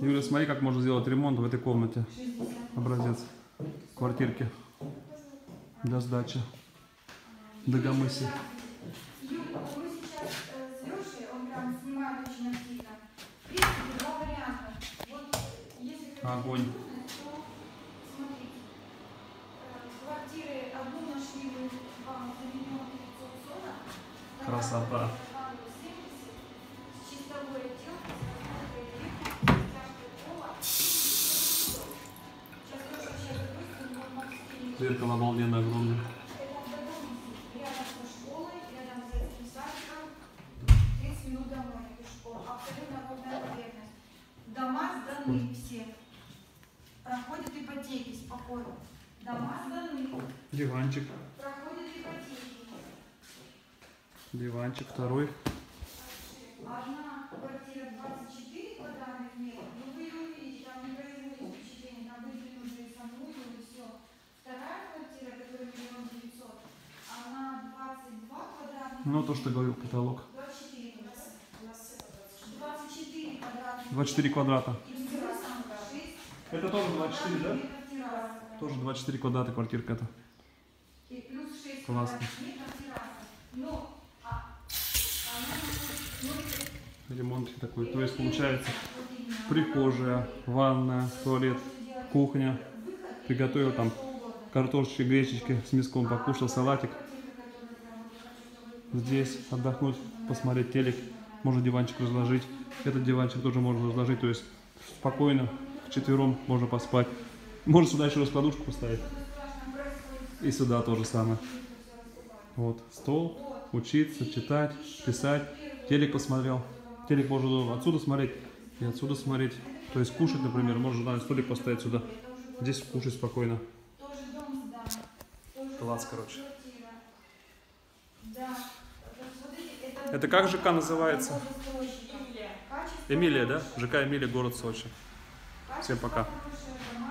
Юля, смотри, как можно сделать ремонт в этой комнате. Образец квартирки для сдачи. Дагомыси. Юля, мы сейчас с Лешей, он прям снимает очень активно. В принципе, два варианта. Вот если Огонь. то смотрите. Квартиры одну нашли мы вам за 1 540 000. Красота. Чистовой отделкой, Зеркало обалденно огромное. рядом со школой, рядом с детским садиком, 30 минут домой пешком. Абсолютно ровная поверхность. Дома сданы все. Проходят ипотеки спокойно. Дома сданы. Диванчик. Проходят ипотеки. Диванчик второй. Одна квартира 24 квадратных метров, но вы ее увидите, там не производит впечатление, там выделили уже и саму, и все. Вторая квартира, которая 1 900 000, она 22 квадратных метра. Ну, то, что говорил потолок. 24 квадрата. 24 квадратных. 24 квадрата. И терраса 6. Это тоже 24, да? Терраса. Тоже 24 квадрата квартирка это. И плюс 6 Классно. квадратных метров терраса. Но Ремонт такой. То есть получается прихожая, ванная, туалет, кухня. Приготовил там картошечки, гречечки с мяском, покушал салатик. Здесь отдохнуть, посмотреть телек. Можно диванчик разложить. Этот диванчик тоже можно разложить. То есть спокойно, вчетвером можно поспать. Можно сюда еще раскладушку поставить. И сюда тоже самое. Вот, стол, учиться, читать, писать. Телек посмотрел. Телек можно отсюда смотреть и отсюда смотреть. То есть кушать, например, можно столик поставить сюда. Здесь кушать спокойно. Класс, короче. Это как ЖК называется? Эмилия. Эмилия, да? ЖК Эмилия, город Сочи. Всем пока.